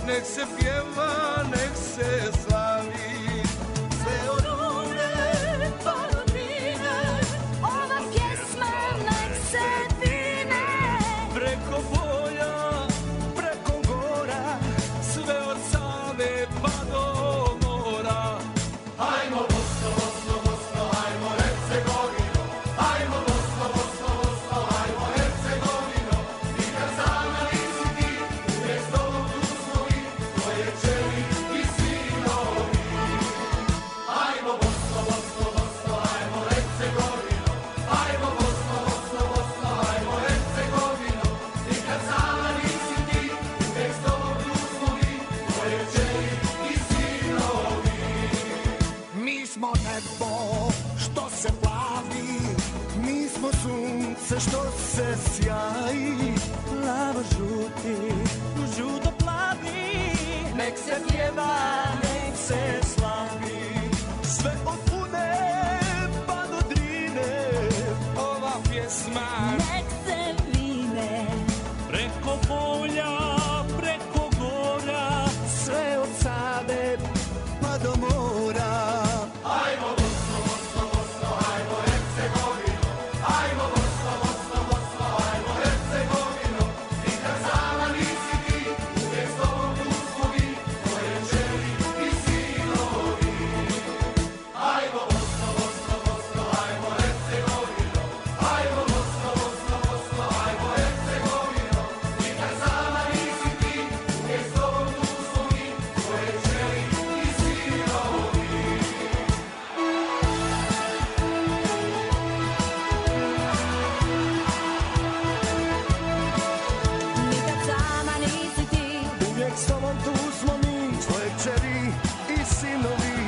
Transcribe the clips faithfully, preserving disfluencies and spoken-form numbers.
nek se pjeva, nek se slavi. Sve od Rune pa do Drine, ova pjesma nek se vine. Preko polja, preko gora, sve od Save pa do mora. Hajmo Bosno, Bosno, Bosno, hajmo Hercegovino, hajmo Bosno, Bosno, Bosno, hajmo Hercegovino. Nikad sama nisi ti, uvijek s tobom tu smo mi, tvoje čeli i sinovi. Hajmo Bosno, Bosno, Bosno, hajmo Hercegovino, hajmo Bosno, Bosno, Bosno, hajmo Hercegovino. Nikad sama nisi ti, uvijek s tobom tu smo mi, tvoje čeli i sinovi. Mi smo nebo što se plavi, mi smo sunce što se sjaji. Plavo žuti, žuto plavi, nek se pjeva, nek se slavi. Sve od Une pa do Drine, ova pjesma Nek se vine. preko polja, preko gora, Sve od Save pa do mora. hajmo Bosno, Bosno, Bosno, hajmo Hercegovino, hajmo Bosno, Bosno, Bosno, hajmo Hercegovino. Nikad sama nisi ti, uvijek s tobom tu smo mi, tvoje čeli i sinovi. Hajmo Bosno, Bosno, Bosno, hajmo Hercegovino, hajmo Bosno, Bosno, Bosno, hajmo Hercegovino. Nikad sama nisi ti, uvijek s tobom tu smo mi, tvoje čeli i sinovi. Nikad sama nisi ti, Uvijek s tobom tu smo mi, tvoje kćeri i sinovi.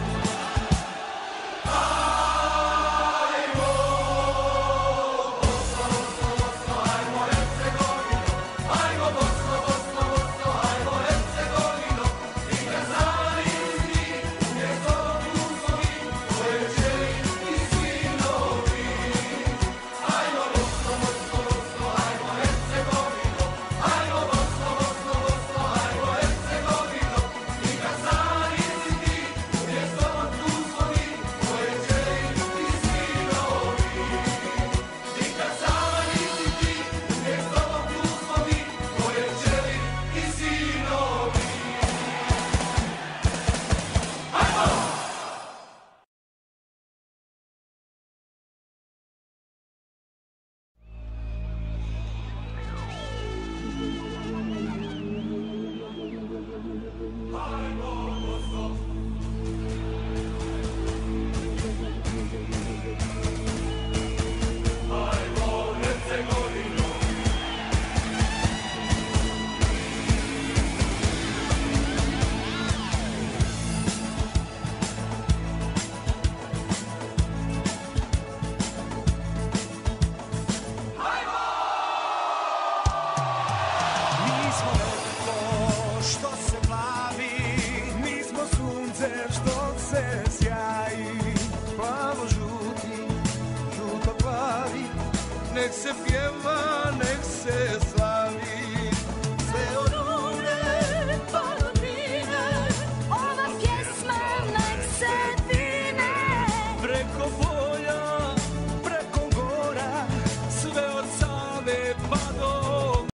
Mi smo nebo što se plavi, mi smo sunce što se sjaji. Plavo žuti, žuto plavi, Nek se pjeva, nek se